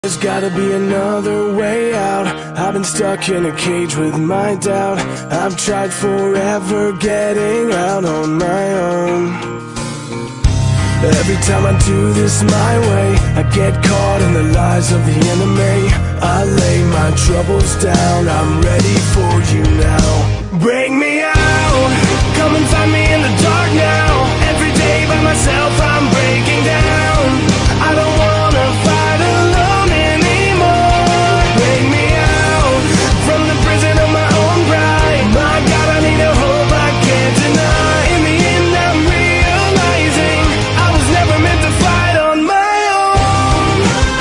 There's gotta be another way out. I've been stuck in a cage with my doubt. I've tried forever getting out on my own. Every time I do this my way, I get caught in the lies of the enemy. I lay my troubles down, I'm ready for you now. Bring me out, come and find me in the dark now. Every day by myself I'm breaking down. I don't wanna fight alone anymore. Bring me out from the prison of my own pride. My God, I need a hope I can't deny. In the end I'm realizing I was never meant to fight on my own.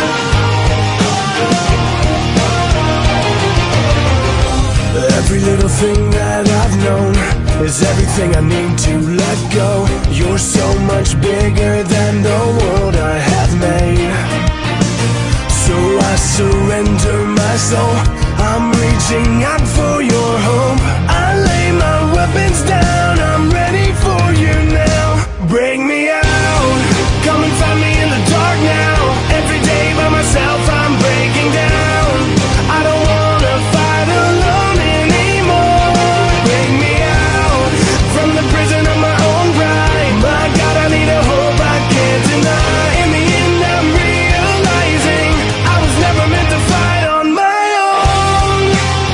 Every little thing that I've known is everything I need to let go. You're so much bigger than the world I have made. So I surrender my soul, I'm reaching out for your hope. I lay my weapons down, I'm ready for you now. Bring me out, come and find me in the dark now. Every day by myself I'm breaking down. I don't wanna fight alone anymore. Bring me out from the prison of my own pride. My God, I need a hope I can't deny. In the end I'm realizing I was never meant to fight on my own.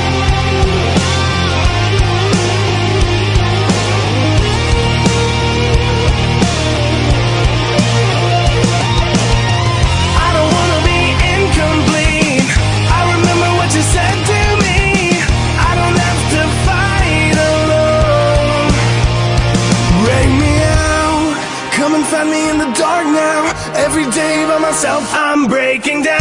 I don't wanna be incomplete. I remember what you said to me. I don't have to fight alone. Bring me out, come and find me in the dark now. Every day by myself I'm breaking down.